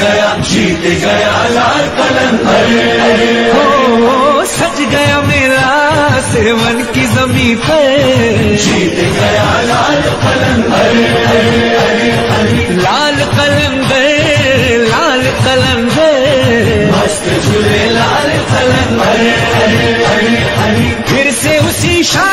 जीत गया लाल कलंदर। हो सज गया मेरा सेवन की जमीन पे, जीत गया लाल कलंदर। लाल कलंदर, लाल कलंदर, मस्त झूले लाल कलंदर। फिर से उसी शान